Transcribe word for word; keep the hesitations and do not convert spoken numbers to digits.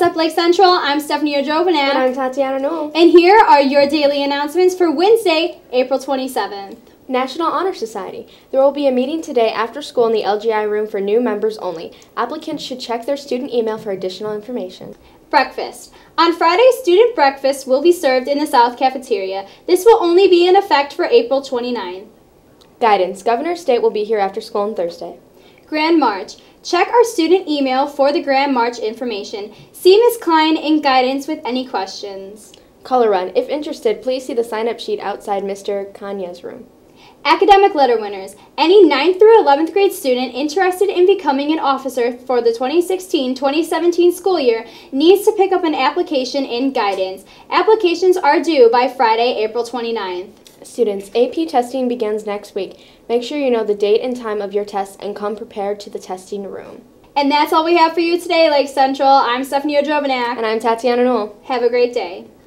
up, Lake Central? I'm Stephanie Ojovanak. And I'm Tatiana Newell. And here are your daily announcements for Wednesday, April twenty-seventh. National Honor Society. There will be a meeting today after school in the L G I room for new members only. Applicants should check their student email for additional information. Breakfast. On Friday, student breakfast will be served in the South Cafeteria. This will only be in effect for April twenty-ninth. Guidance. Governor State will be here after school on Thursday. Grand March. Check our student email for the Grand March information. See Miz Klein in guidance with any questions. Color Run. If interested, please see the sign-up sheet outside Mister Kanya's room. Academic letter winners. Any ninth through eleventh grade student interested in becoming an officer for the twenty sixteen twenty seventeen school year needs to pick up an application in guidance. Applications are due by Friday, April twenty-ninth. Students, A P testing begins next week. Make sure you know the date and time of your test and come prepared to the testing room. And that's all we have for you today, Lake Central. I'm Stephanie Ojovanak. And I'm Tatiana Newell. Have a great day.